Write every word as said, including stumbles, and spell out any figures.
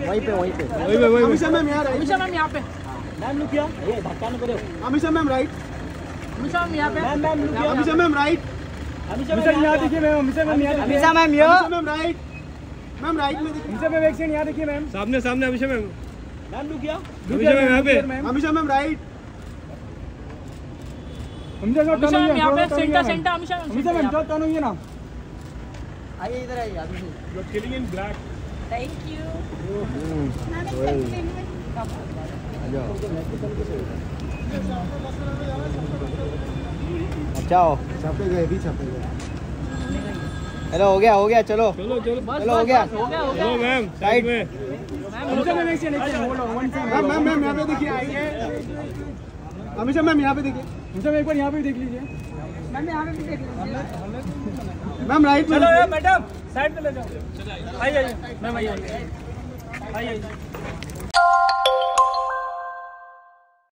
वहीं पे वहीं पे वहीं पे वहीं अमीषा मैम यहाँ अमीषा मैम यहाँ पे। मैम लुक किया ये धक्का न करो। Amisha ma'am right. Amisha ma'am यहाँ पे। मैम मैम लुक किया। Amisha ma'am right. अमीषा यहाँ देखिए मैम। अमीषा मैम यहाँ। Amisha ma'am yo. Amisha ma'am right. Ma'am right में देखिए। अमीषा मैम एक सेकंड यहाँ देखिए मैम। सामने सामने अमीषा मैम। मैम लुक किया। अमीषा मैम यहाँ पे। Amisha ma'am right. Amisha ma'am Amisha ma'am यहाँ पे centre centre Amisha ma'am. Amisha ma'am चल टर्न होइए ना। आइए इधर आइए अभी। You are killing in black. Thank you. अच्छा हो छापे गए भी छापे गए। हेलो हो गया हो गया चलो चलो चलो चलो हो गया हो गया हो चलो गया। मैम साइड में। अमीषा मैम एक सेकंड मैम मैम मैम यहाँ पे देखिए आइए। अमीषा मैम यहाँ पे देखिए। अमीषा मैम एक बार यहाँ पे देख लीजिए। मैम यहाँ पे भी देख लीजिए। मैम राइट में। चलो मैडम साइड में ले जाओ। आइए आइए मैम आइए आइए आइए।